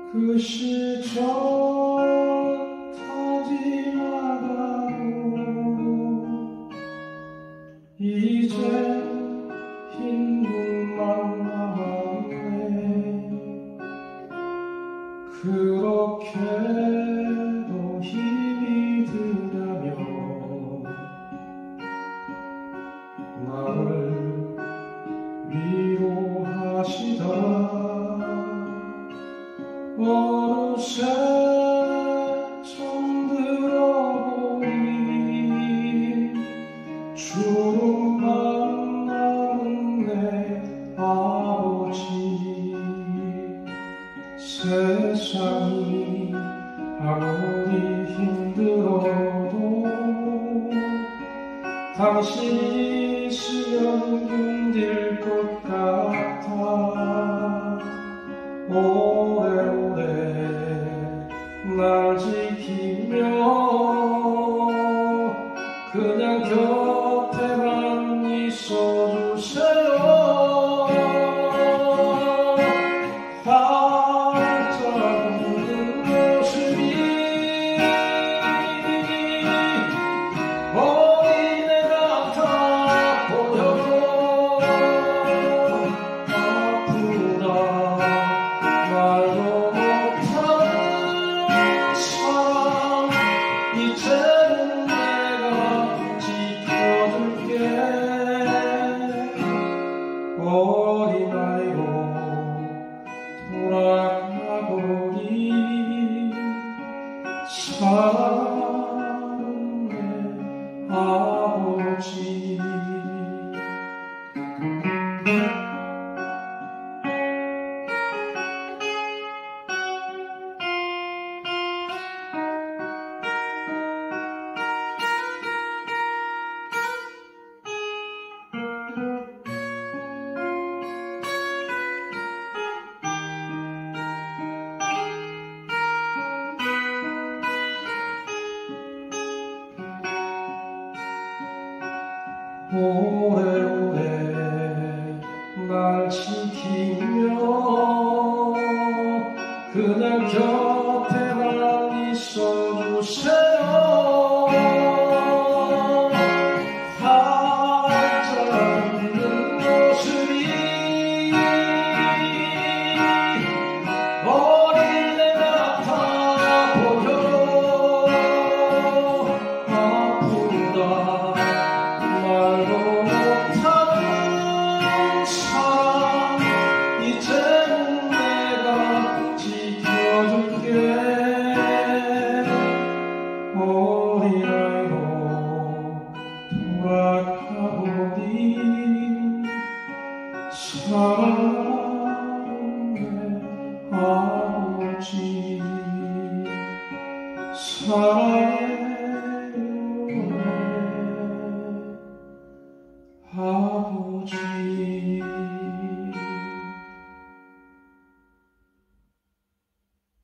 그 시절 타지 말아도 이제 흰 눈만 남았네. 그렇게도 힘이 드냐며 나를 위로하시다. 어느새 처음 들어보니 주름 많은 내 아버지. 세상이 아무리 힘들어도 당신이 있으면 견딜 것 같아. 오래오래 날 지키며 그냥 곁에만 있어주세요. 발자국는 모습이 어린애 같아 보여도 아프다 말도 못하는 사랑. 이제는 내가 지켜줄게. 어린아이로 돌아가보니 사랑하는 내 아버지. 오래오래 날 지키며 그냥 곁에만 있어주세요. 발자국는 모습이 어린애 같아 보여. 아프다 말도 못하는 사랑. 이제는 내가 지켜줄게. 어린아이로 돌아가보니 사랑하는 내 아버지. 사랑해